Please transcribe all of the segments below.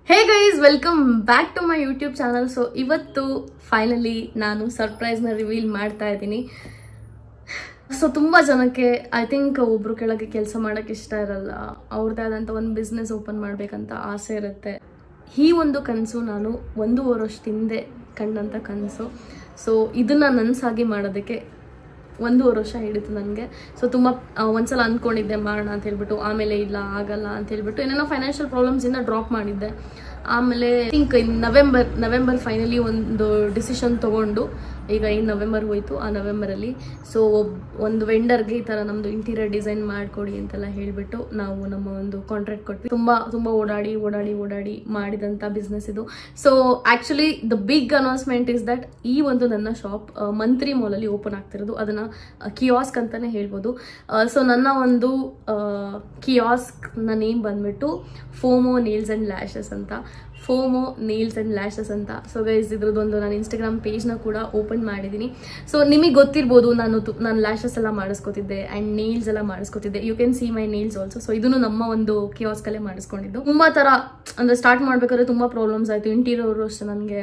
Hey guys, welcome back to my YouTube channel. So ಇವತ್ತು finally ನಾನು surprise ನ reveal ಮಾಡ್ತಾ ಇದ್ದೀನಿ. ಸೊ ತುಂಬಾ ಜನಕ್ಕೆ ಐ ಥಿಂಕ್ ಒಬ್ರು ಕೆಳಗೆ ಕೆಲಸ ಮಾಡಕ್ಕೆ ಇಷ್ಟ ಇರಲ್ಲ, ಅವ್ರದೇ ಆದಂತ ಒಂದು ಬಿಸ್ನೆಸ್ ಓಪನ್ ಮಾಡ್ಬೇಕಂತ ಆಸೆ ಇರುತ್ತೆ. ಈ ಒಂದು ಕನಸು ನಾನು 1.5 ವರ್ಷದ ಹಿಂದೆ ಕಂಡಂತ ಕನಸು. ಸೊ ಇದನ್ನ ನನಸಾಗಿ ಮಾಡೋದಕ್ಕೆ 1.5 ವರ್ಷ ಹಿಡಿತು ನನಗೆ. ಸೊ ತುಂಬ ಒಂದ್ಸಲ ಅಂದ್ಕೊಂಡಿದ್ದೆ ಮಾಡೋಣ ಅಂತ ಹೇಳ್ಬಿಟ್ಟು, ಆಮೇಲೆ ಇಲ್ಲ ಆಗಲ್ಲ ಅಂತ ಹೇಳ್ಬಿಟ್ಟು ಏನೇನೋ ಫೈನಾನ್ಷಿಯಲ್ ಪ್ರಾಬ್ಲಮ್ಸ್ ಇಂದ ಡ್ರಾಪ್ ಮಾಡಿದ್ದೆ. ಆಮೇಲೆ ಥಿಂಕ್ ನವೆಂಬರ್ ಫೈನಲಿ ಒಂದು ಡಿಸಿಷನ್ ತಗೊಂಡು, ಈಗ ಈ ನವೆಂಬರ್ ಹೋಯ್ತು, ಆ ನವೆಂಬರಲ್ಲಿ ಸೊ ಒಂದು ವೆಂಡರ್ಗೆ ಈ ಥರ ನಮ್ಮದು ಇಂಟೀರಿಯರ್ ಡಿಸೈನ್ ಮಾಡಿಕೊಡಿ ಅಂತೆಲ್ಲ ಹೇಳಿಬಿಟ್ಟು ನಾವು ನಮ್ಮ ಒಂದು ಕಾಂಟ್ರಾಕ್ಟ್ ಕೊಟ್ವಿ. ತುಂಬ ಓಡಾಡಿ ಮಾಡಿದಂಥ ಬಿಸ್ನೆಸ್ ಇದು. So actually the big announcement is that ಈ ಒಂದು ನನ್ನ ಶಾಪ್ ಮಂತ್ರಿ ಮಾಲಲ್ಲಿ ಓಪನ್ ಆಗ್ತಿರೋದು. ಅದನ್ನು ಕಿಯಾಸ್ಕ್ ಅಂತಲೇ ಹೇಳ್ಬೋದು. ಸೊ ನನ್ನ ಒಂದು ಕಿಯಾಸ್ಕ್ನ ನೇಮ್ ಬಂದ್ಬಿಟ್ಟು ಫೋಮೋ ನೇಲ್ಸ್ ಆ್ಯಂಡ್ ಲ್ಯಾಶಸ್ ಅಂತ. ಫೋಮೋ ನೇಲ್ಸ್ ಆ್ಯಂಡ್ ಲ್ಯಾಶಸ್ ಅಂತ. ಸೊ ಗೈಸ್ ಇದ್ರದ್ದೊಂದು ನಾನು ಇನ್ಸ್ಟಾಗ್ರಾಮ್ ಪೇಜ್ನ ಕೂಡ ಓಪನ್ ಮಾಡಿದ್ದೀನಿ. ಸೊ ನಿಮಗೆ ಗೊತ್ತಿರ್ಬೋದು, ನಾನು ಲ್ಯಾಶಸ್ ಎಲ್ಲ ಮಾಡಿಸ್ಕೊತಿದ್ದೆ ಆ್ಯಂಡ್ ನೇಲ್ಸ್ ಎಲ್ಲ ಮಾಡಿಸ್ಕೊತಿದ್ದೆ. You can see my nails also. So ಇದನ್ನು ನಮ್ಮ ಒಂದು ಕಿಯಾಸ್ಕಲ್ಲೇ ಮಾಡಿಸ್ಕೊಂಡಿದ್ದು. ತುಂಬ ಥರ ಅಂದರೆ ಸ್ಟಾರ್ಟ್ ಮಾಡಬೇಕಾದ್ರೆ ತುಂಬ ಪ್ರಾಬ್ಲಮ್ಸ್ ಆಯಿತು. ಇಂಟೀರಿಯರ್ ಅಷ್ಟೇ ನನಗೆ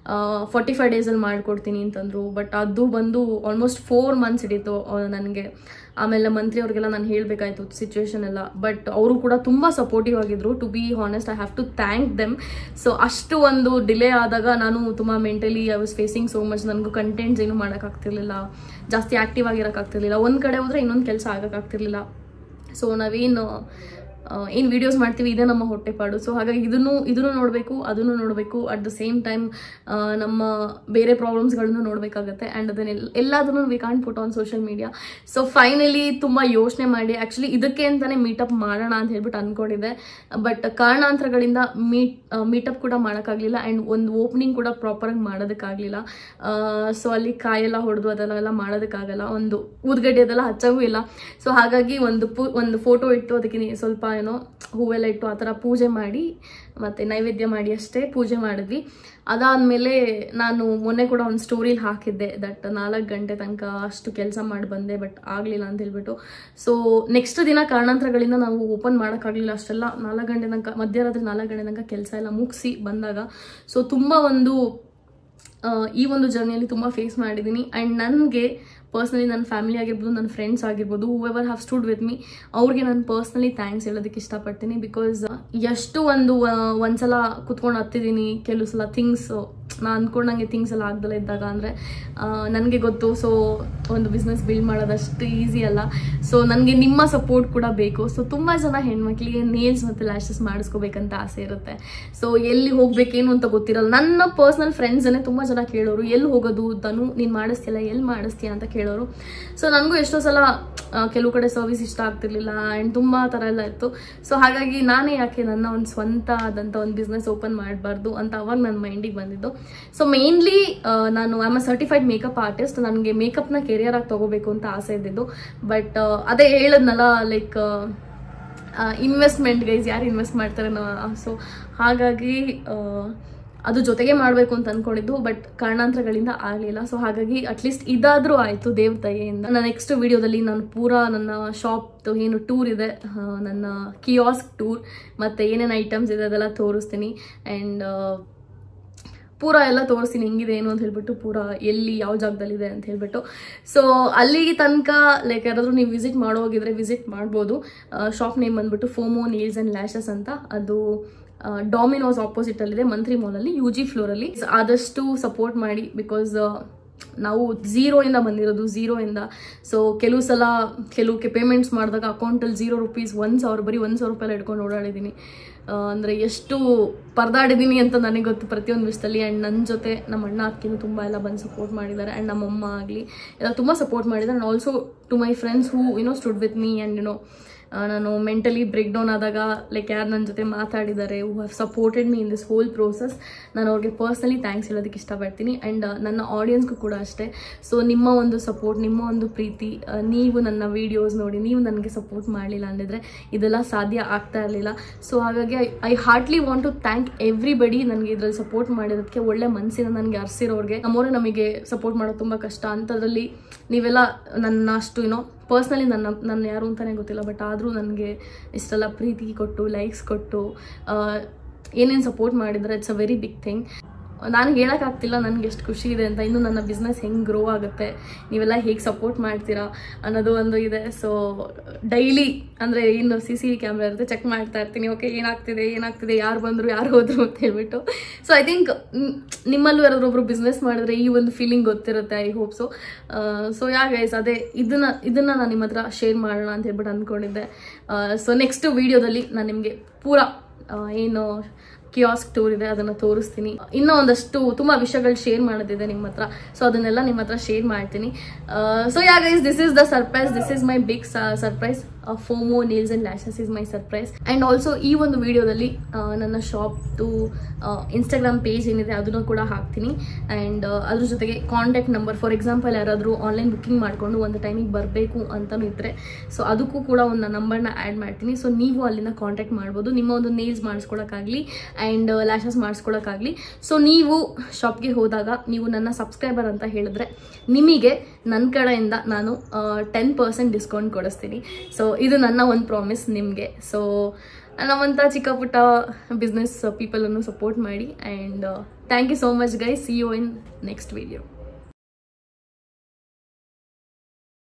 45 ಡೇಸಲ್ಲಿ ಮಾಡಿಕೊಡ್ತೀನಿ ಅಂತಂದರು. ಬಟ್ ಅದು ಬಂದು ಆಲ್ಮೋಸ್ಟ್ 4 ಮಂತ್ಸ್ ಹಿಡಿತು ನನಗೆ. ಆಮೇಲೆ ಮಂತ್ರಿ ಅವ್ರಿಗೆಲ್ಲ ನಾನು ಹೇಳಬೇಕಾಯ್ತು ಸಿಚುವೇಶನ್ ಎಲ್ಲ. ಬಟ್ ಅವರು ಕೂಡ ತುಂಬ ಸಪೋರ್ಟಿವ್ ಆಗಿದ್ರು. To be honest, I have to thank them. So ಅಷ್ಟು ಒಂದು ಡಿಲೇ ಆದಾಗ ನಾನು ತುಂಬ mentally I was facing so much. ನನಗೂ ಕಂಟೆಂಟ್ಸ್ ಏನು ಮಾಡೋಕ್ಕಾಗ್ತಿರ್ಲಿಲ್ಲ, ಜಾಸ್ತಿ ಆ್ಯಕ್ಟಿವ್ ಆಗಿರೋಕ್ಕಾಗ್ತಿರ್ಲಿಲ್ಲ. ಒಂದು ಕಡೆ ಹೋದರೆ ಇನ್ನೊಂದು ಕೆಲಸ ಆಗೋಕ್ಕಾಗ್ತಿರ್ಲಿಲ್ಲ. ಸೊ ನಾವೇನು ವೀಡಿಯೋಸ್ ಮಾಡ್ತೀವಿ, ಇದೇ ನಮ್ಮ ಹೊಟ್ಟೆಪಾಡು. ಸೊ ಹಾಗಾಗಿ ಇದನ್ನು ನೋಡಬೇಕು, ಅದನ್ನು ನೋಡಬೇಕು. ಅಟ್ ದ ಸೇಮ್ ಟೈಮ್ ನಮ್ಮ ಬೇರೆ ಪ್ರಾಬ್ಲಮ್ಸ್ಗಳನ್ನು ನೋಡಬೇಕಾಗತ್ತೆ. ಆ್ಯಂಡ್ ಎಲ್ಲದನ್ನು we can't put on social media. So finally ತುಂಬ ಯೋಚನೆ ಮಾಡಿ, ಆ್ಯಕ್ಚುಲಿ ಇದಕ್ಕೆ ಅಂತಲೇ ಮೀಟಪ್ ಮಾಡೋಣ ಅಂತ ಹೇಳ್ಬಿಟ್ಟು ಅಂದ್ಕೊಂಡಿದ್ದೆ. ಬಟ್ ಕಾರಣಾಂತರಗಳಿಂದ ಮೀಟಪ್ ಕೂಡ ಮಾಡೋಕ್ಕಾಗಲಿಲ್ಲ. ಆ್ಯಂಡ್ ಒಂದು ಓಪನಿಂಗ್ ಕೂಡ ಪ್ರಾಪರಾಗಿ ಮಾಡೋದಕ್ಕಾಗಲಿಲ್ಲ. ಸೊ ಅಲ್ಲಿ ಕಾಯೆಲ್ಲ ಹೊಡೆದು ಅದೆಲ್ಲ ಮಾಡೋದಕ್ಕಾಗಲ್ಲ, ಒಂದು ಊದ್ಗಡ್ಡೆ ಅದೆಲ್ಲ ಹಚ್ಚಗೂ ಇಲ್ಲ. ಸೊ ಹಾಗಾಗಿ ಒಂದು ಫೋಟೋ ಇಟ್ಟು ಅದಕ್ಕೆ ಸ್ವಲ್ಪ ಹೂವೆಲ್ಲ ಇಟ್ಟು ಆ ಥರ ಪೂಜೆ ಮಾಡಿ ಮತ್ತು ನೈವೇದ್ಯ ಮಾಡಿ ಅಷ್ಟೇ ಪೂಜೆ ಮಾಡಿದ್ವಿ. ಅದಾದಮೇಲೆ ನಾನು ಮೊನ್ನೆ ಕೂಡ ಒಂದು ಸ್ಟೋರಿಲಿ ಹಾಕಿದ್ದೆ ದಟ್ 4 ಗಂಟೆ ತನಕ ಅಷ್ಟು ಕೆಲಸ ಮಾಡಿ ಬಂದೆ, ಬಟ್ ಆಗಲಿಲ್ಲ ಅಂತ ಹೇಳ್ಬಿಟ್ಟು. ಸೊ ನೆಕ್ಸ್ಟ್ ದಿನ ಕಾರಣಾಂತರಗಳಿಂದ ನಾವು ಓಪನ್ ಮಾಡೋಕ್ಕಾಗಲಿಲ್ಲ. ಅಷ್ಟೆಲ್ಲ 4 ಗಂಟೆ ತನಕ, ಮಧ್ಯರಾತ್ರಿ 4 ಗಂಟೆ ತನಕ ಕೆಲಸ ಎಲ್ಲ ಮುಗಿಸಿ ಬಂದಾಗ. ಸೊ ತುಂಬ ಈ ಒಂದು ಜರ್ನಿಯಲ್ಲಿ ತುಂಬ ಫೇಸ್ ಮಾಡಿದ್ದೀನಿ. ಆ್ಯಂಡ್ ನನಗೆ ಪರ್ಸ್ನಲಿ ನನ್ನ ಫ್ಯಾಮಿಲಿ ಆಗಿರ್ಬೋದು, ನನ್ನ ಫ್ರೆಂಡ್ಸ್ ಆಗಿರ್ಬೋದು, whoever have stood with me, ಅವ್ರಿಗೆ ನಾನು ಪರ್ಸ್ನಲಿ ಥ್ಯಾಂಕ್ಸ್ ಹೇಳೋದಕ್ಕೆ ಇಷ್ಟಪಡ್ತೀನಿ. ಬಿಕಾಸ್ ಎಷ್ಟು ಒಂದ್ಸಲ ಕುತ್ಕೊಂಡು ಹತ್ತಿದ್ದೀನಿ, ಕೆಲವು ಸಲ ನಾನು ಅಂದ್ಕೊಂಡಂಗೆ ಥಿಂಗ್ಸ್ ಎಲ್ಲ ಆಗ್ದಲ್ಲ ಇದ್ದಾಗ ಅಂದರೆ ನನಗೆ ಗೊತ್ತು. ಸೊ ಒಂದು ಬಿಸ್ನೆಸ್ ಬಿಲ್ಡ್ ಮಾಡೋದಷ್ಟು ಈಸಿ ಅಲ್ಲ. ಸೊ ನನಗೆ ನಿಮ್ಮ ಸಪೋರ್ಟ್ ಕೂಡ ಬೇಕು. ಸೊ ತುಂಬ ಜನ ಹೆಣ್ಮಕ್ಳಿಗೆ ನೇಲ್ಸ್ ಮತ್ತು ಲ್ಯಾಶಸ್ ಮಾಡಿಸ್ಕೋಬೇಕಂತ ಆಸೆ ಇರುತ್ತೆ. ಸೊ ಎಲ್ಲಿ ಹೋಗ್ಬೇಕೇನು ಅಂತ ಗೊತ್ತಿರಲ್ಲ. ನನ್ನ ಪರ್ಸ್ನಲ್ ಫ್ರೆಂಡ್ಸನ್ನೇ ತುಂಬ ಜನ ಕೇಳೋರು, ಎಲ್ಲಿ ಹೋಗೋದು ತನು, ನೀನು ಮಾಡಿಸ್ತಿಲ್ಲ, ಎಲ್ಲಿ ಮಾಡಿಸ್ತೀಯ ಅಂತ ಕೇಳೋರು. ಸೊ ನನಗೂ ಎಷ್ಟೋ ಸಲ ಕೆಲವು ಕಡೆ ಸರ್ವಿಸ್ ಇಷ್ಟ ಆಗ್ತಿರ್ಲಿಲ್ಲ ಆ್ಯಂಡ್ ತುಂಬ ಥರ ಎಲ್ಲ ಇತ್ತು. ಸೊ ಹಾಗಾಗಿ ನಾನೇ ಯಾಕೆ ನನ್ನ ಒಂದು ಸ್ವಂತ ಆದಂಥ ಒಂದು ಬಿಸ್ನೆಸ್ ಓಪನ್ ಮಾಡಬಾರ್ದು ಅಂತ ಅವಾಗ ನನ್ನ ಮೈಂಡಿಗೆ ಬಂದಿದ್ದು. ಸೊ ಮೇನ್ಲಿ ನಾನು I am a certified makeup artist. ನನಗೆ ಮೇಕಪ್ನ ಕೆರಿಯರ್ ಆಗಿ ತಗೋಬೇಕು ಅಂತ ಆಸೆ ಇದ್ದಿದ್ದು. ಬಟ್ ಅದೇ ಹೇಳದ್ನಲ್ಲ, ಲೈಕ್ ಇನ್ವೆಸ್ಟ್ಮೆಂಟ್ ಗೈಸ್, ಯಾರು ಇನ್ವೆಸ್ಟ್ ಮಾಡ್ತಾರೆ ಸೊ ಹಾಗಾಗಿ ಅದು ಜೊತೆಗೆ ಮಾಡಬೇಕು ಅಂತ ಅಂದ್ಕೊಂಡಿದ್ದು. ಬಟ್ ಕಾರಣಾಂತರಗಳಿಂದ ಆಗಲಿಲ್ಲ. ಸೊ ಹಾಗಾಗಿ ಅಟ್ಲೀಸ್ಟ್ ಇದಾದರೂ ಆಯಿತು ದೇವ್ರ ದಯೆಯಿಂದ. ನನ್ನ ನೆಕ್ಸ್ಟ್ ವಿಡಿಯೋದಲ್ಲಿ ನಾನು ಪೂರಾ ನನ್ನ ಶಾಪ್ದು ಏನು ಟೂರ್ ಇದೆ, ನನ್ನ ಕಿಯಾಸ್ಕ್ ಟೂರ್ ಮತ್ತು ಏನೇನು ಐಟಮ್ಸ್ ಇದೆ ಅದೆಲ್ಲ ತೋರಿಸ್ತೀನಿ. ಆ್ಯಂಡ್ ಪೂರ ಎಲ್ಲ ತೋರಿಸ್ತೀನಿ ಹೆಂಗಿದೆ ಏನು ಅಂತ ಹೇಳ್ಬಿಟ್ಟು, ಪೂರ ಎಲ್ಲಿ ಯಾವ ಜಾಗದಲ್ಲಿದೆ ಅಂತ ಹೇಳ್ಬಿಟ್ಟು. ಸೊ ಅಲ್ಲಿಗೆ ತನಕ ಲೈಕ್ ಯಾರಾದರೂ ನೀವು ವಿಸಿಟ್ ಮಾಡೋಗಿದ್ರೆ ವಿಸಿಟ್ ಮಾಡ್ಬೋದು. ಶಾಪ್ ನೇಮ್ ಬಂದ್ಬಿಟ್ಟು ಫೋಮೋ ನೇಲ್ಸ್ ಆ್ಯಂಡ್ ಲ್ಯಾಶಸ್ ಅಂತ. ಅದು ಡಾಮಿನೋಸ್ ಆಪೋಸಿಟಲ್ಲಿದೆ, ಮಂತ್ರಿ ಮಾಲಲ್ಲಿ, UG ಫ್ಲೋರಲ್ಲಿ. ಆದಷ್ಟು ಸಪೋರ್ಟ್ ಮಾಡಿ. ಬಿಕಾಸ್ ನಾವು ಝೀರೋಯಿಂದ ಬಂದಿರೋದು, ಝೀರೋಯಿಂದ. ಸೊ ಕೆಲವು ಸಲ ಕೆಲವಕ್ಕೆ ಪೇಮೆಂಟ್ಸ್ ಮಾಡಿದಾಗ ಅಕೌಂಟಲ್ಲಿ 0 ರೂಪೀಸ್, 1,000, ಬರೀ 1,000 ರೂಪಾಯಿ ಇಟ್ಕೊಂಡು ಓಡಾಡಿದ್ದೀನಿ. ಅಂದರೆ ಎಷ್ಟು ಪರದಾಡಿದ್ದೀನಿ ಅಂತ ನನಗೆ ಗೊತ್ತು ಪ್ರತಿಯೊಂದು ವಿಷಯದಲ್ಲಿ. ಆ್ಯಂಡ್ ನನ್ನ ಜೊತೆ ನಮ್ಮ ಅಣ್ಣ ಅಕ್ಕಿನೂ ತುಂಬ ಎಲ್ಲ ಬಂದು ಸಪೋರ್ಟ್ ಮಾಡಿದ್ದಾರೆ. ಆ್ಯಂಡ್ ನಮ್ಮಮ್ಮ ಆಗಲಿ ಎಲ್ಲ ತುಂಬ ಸಪೋರ್ಟ್ ಮಾಡಿದ್ದಾರೆ. And also to my friends who stood with me. And ನಾನು ಮೆಂಟಲಿ ಬ್ರೇಕ್ ಡೌನ್ ಆದಾಗ ಲೈಕ್ ಯಾರು ನನ್ನ ಜೊತೆ ಮಾತಾಡಿದ್ದಾರೆ, who have supported me in this whole process, ನಾನು ಅವ್ರಿಗೆ ಪರ್ಸ್ನಲಿ ಥ್ಯಾಂಕ್ಸ್ ಹೇಳೋದಕ್ಕೆ ಇಷ್ಟಪಡ್ತೀನಿ. ಆ್ಯಂಡ್ ನನ್ನ ಆಡಿಯನ್ಸ್ಗೂ ಕೂಡ ಅಷ್ಟೇ. ಸೊ ನಿಮ್ಮ ಒಂದು ಸಪೋರ್ಟ್, ನಿಮ್ಮ ಒಂದು ಪ್ರೀತಿ, ನೀವು ನನ್ನ ವೀಡಿಯೋಸ್ ನೋಡಿ ನೀವು ನನಗೆ ಸಪೋರ್ಟ್ ಮಾಡಲಿಲ್ಲ ಅಂದಿದ್ರೆ ಇದೆಲ್ಲ ಸಾಧ್ಯ ಆಗ್ತಾ ಇರಲಿಲ್ಲ. ಸೊ ಹಾಗಾಗಿ I heartly want to thank everybody ನನಗೆ ಇದರಲ್ಲಿ ಸಪೋರ್ಟ್ ಮಾಡಿರೋದಕ್ಕೆ, ಒಳ್ಳೆ ಮನಸ್ಸಿನ ನನಗೆ ಅರ್ಸಿರೋರಿಗೆ. ನಮ್ಮವರೇ ನಮಗೆ ಸಪೋರ್ಟ್ ಮಾಡೋದು ತುಂಬ ಕಷ್ಟ. ಅಂಥದ್ರಲ್ಲಿ ನೀವೆಲ್ಲ ನನ್ನ ಅಷ್ಟು ಪರ್ಸ್ನಲಿ ನನ್ನ ಯಾರು ಅಂತಲೇ ಗೊತ್ತಿಲ್ಲ, ಬಟ್ ಆದರೂ ನನಗೆ ಇಷ್ಟೆಲ್ಲ ಪ್ರೀತಿ ಕೊಟ್ಟು, ಲೈಕ್ಸ್ ಕೊಟ್ಟು, ಏನೇನು ಸಪೋರ್ಟ್ ಮಾಡಿದ್ರೆ it's a very big thing. ನಾನು ಹೇಳೋಕ್ಕಾಗ್ತಿಲ್ಲ ನನಗೆ ಎಷ್ಟು ಖುಷಿ ಇದೆ ಅಂತ. ಇನ್ನು ನನ್ನ ಬಿಸ್ನೆಸ್ ಹೆಂಗೆ ಗ್ರೋ ಆಗುತ್ತೆ, ನೀವೆಲ್ಲ ಹೇಗೆ ಸಪೋರ್ಟ್ ಮಾಡ್ತೀರಾ ಅನ್ನೋದು ಒಂದು ಇದೆ. ಸೊ ಡೈಲಿ ಅಂದರೆ ಇನ್ನು CCTV ಕ್ಯಾಮ್ರಾ ಇರುತ್ತೆ, ಚೆಕ್ ಮಾಡ್ತಾ ಇರ್ತೀನಿ, ಓಕೆ ಏನಾಗ್ತಿದೆ, ಯಾರು ಬಂದರು ಯಾರು ಹೋದರು ಅಂತ ಹೇಳ್ಬಿಟ್ಟು. ಸೊ ಐ ಥಿಂಕ್ ನಿಮ್ಮಲ್ಲೂ ಯಾರಾದ್ರೊಬ್ರು ಬಿಸ್ನೆಸ್ ಮಾಡಿದ್ರೆ ಈ ಒಂದು ಫೀಲಿಂಗ್ ಗೊತ್ತಿರುತ್ತೆ. I hope so. So guys, ಅದೇ ಇದನ್ನು ನಾನು ನಿಮ್ಮ ಹತ್ರ ಶೇರ್ ಮಾಡೋಣ ಅಂತ ಹೇಳ್ಬಿಟ್ಟು ಅಂದ್ಕೊಂಡಿದ್ದೆ. ಸೊ ನೆಕ್ಸ್ಟ್ ವೀಡಿಯೋದಲ್ಲಿ ನಾನು ನಿಮಗೆ ಪೂರಾ ಏನು ಕಿಯಾಸ್ಕ್ ಟೂರ್ ಇದೆ ಅದನ್ನು ತೋರಿಸ್ತೀನಿ. ಇನ್ನೂ ಒಂದಷ್ಟು ತುಂಬ ವಿಷಯಗಳು ಶೇರ್ ಮಾಡೋದಿದೆ ನಿಮ್ಮ ಹತ್ರ. ಸೊ ಅದನ್ನೆಲ್ಲ ನಿಮ್ಮ ಹತ್ರ ಶೇರ್ ಮಾಡ್ತೀನಿ. So guys, this is the surprise. This is my big surprise. FOMO nails and lashes is my surprise. And also ಈ ಒಂದು ವಿಡಿಯೋದಲ್ಲಿ ನನ್ನ ಶಾಪ್ದು ಇನ್ಸ್ಟಾಗ್ರಾಮ್ ಪೇಜ್ ಏನಿದೆ ಅದನ್ನು ಕೂಡ ಹಾಕ್ತೀನಿ. ಆ್ಯಂಡ್ ಅದ್ರ ಜೊತೆಗೆ ಕಾಂಟ್ಯಾಕ್ಟ್ ನಂಬರ್, ಫಾರ್ ಎಕ್ಸಾಂಪಲ್ ಯಾರಾದರೂ ಆನ್ಲೈನ್ ಬುಕ್ಕಿಂಗ್ ಮಾಡಿಕೊಂಡು ಒಂದು ಟೈಮಿಗೆ ಬರಬೇಕು ಅಂತಲೂ ಇದ್ದರೆ, ಸೊ ಅದಕ್ಕೂ ಕೂಡ ಒಂದು ನಂಬರ್ನ ಆ್ಯಡ್ ಮಾಡ್ತೀನಿ. ಸೊ ನೀವು ಅಲ್ಲಿಂದ ಕಾಂಟ್ಯಾಕ್ಟ್ ಮಾಡ್ಬೋದು, ನಿಮ್ಮ ಒಂದು ನೇಲ್ಸ್ ಮಾಡಿಸ್ಕೊಳಕ್ಕಾಗಲಿ ಆ್ಯಂಡ್ ಲ್ಯಾಶಸ್ ಮಾಡಿಸ್ಕೊಳಕ್ಕಾಗಲಿ. ಸೊ ನೀವು ಶಾಪ್ಗೆ ಹೋದಾಗ ನೀವು ನನ್ನ ಸಬ್ಸ್ಕ್ರೈಬರ್ ಅಂತ ಹೇಳಿದ್ರೆ ನಿಮಗೆ ನನ್ನ ಕಡೆಯಿಂದ ನಾನು 10% ಡಿಸ್ಕೌಂಟ್ ಕೊಡಿಸ್ತೀನಿ. ಸೊ ಇದು ನನ್ನ ಒಂದು ಪ್ರಾಮಿಸ್ ನಿಮಗೆ. ಸೊ ನಮ್ಮಂಥ ಚಿಕ್ಕ ಪುಟ್ಟ ಬಿಸ್ನೆಸ್ ಪೀಪಲನ್ನು ಸಪೋರ್ಟ್ ಮಾಡಿ. And thank you so much guys. See you in next video.